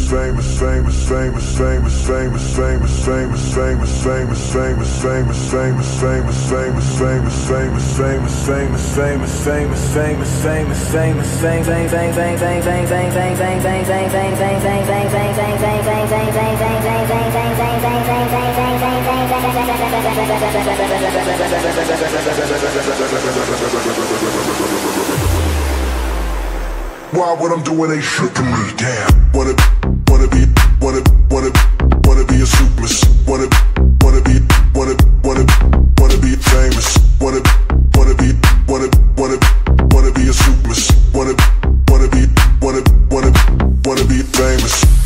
Why what I'm doing ain't shit to me, damn. Wanna be a super, wanna be famous, wanna be a super, wanna be famous.